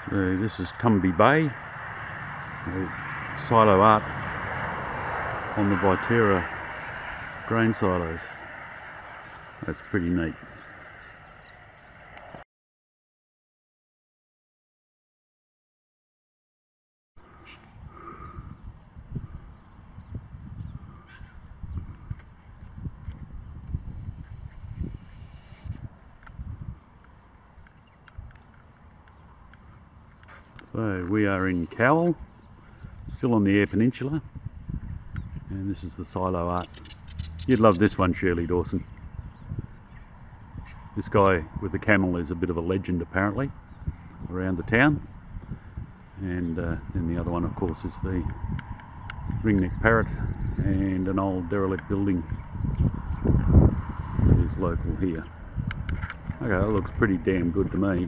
So this is Tumby Bay, silo art on the Viterra grain silos. That's pretty neat. So we are in Cowell, still on the Eyre Peninsula, and this is the silo art. You'd love this one, Shirley Dawson. This guy with the camel is a bit of a legend apparently around the town, and then the other one of course is the ringneck parrot and an old derelict building that is local here. Okay, that looks pretty damn good to me.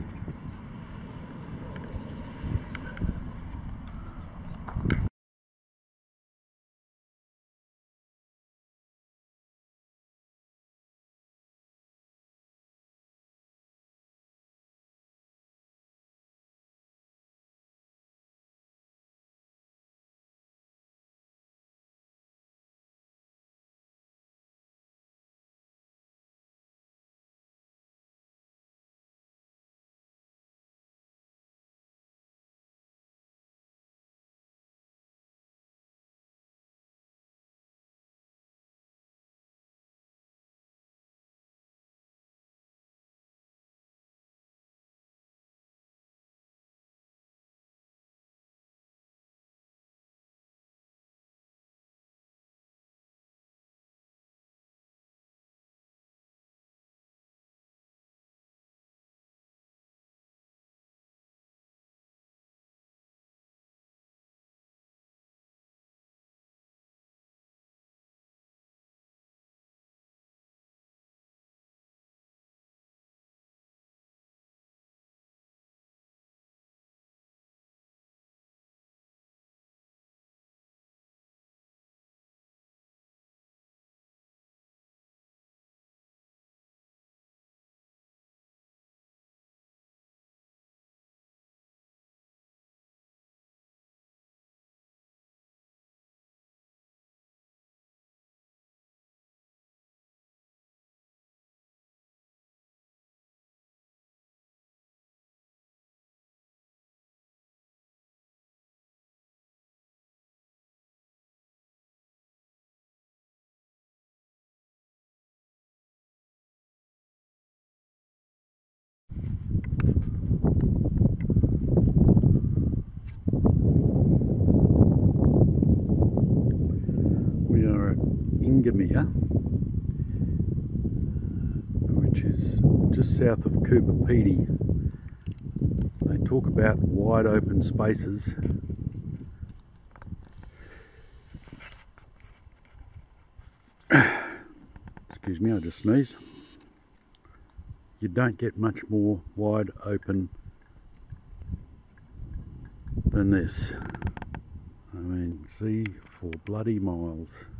We are at Ingermere, which is just south of Coober Pedy. They talk about wide open spaces. Excuse me, I just sneezed. You don't get much more wide open than this. I mean, see for bloody miles.